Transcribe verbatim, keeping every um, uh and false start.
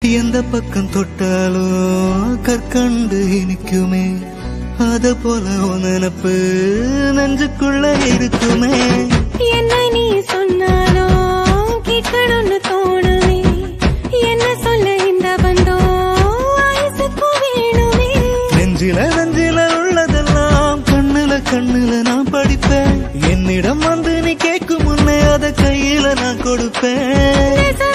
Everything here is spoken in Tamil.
எந்த பக்கம் தொட்டாலும் கற்கண்டு இனிக்குமே, அத போல நினப்பு நெஞ்சுக்குள்ள இருக்குமே. என்ன நீ சொன்னாலும் கேட்கணும்னு தோணுமே, என்ன சொல்ல இந்த பந்தம் வயசுக்கு வேணுமே. நெஞ்சில நெஞ்சில உள்ளதெல்லாம் கண்ணுல கண்ணுல நான் படிப்பேன். என்னிடம் வந்து நீ கேட்கும் முன்னே அத கையில நான் கொடுப்பேன்.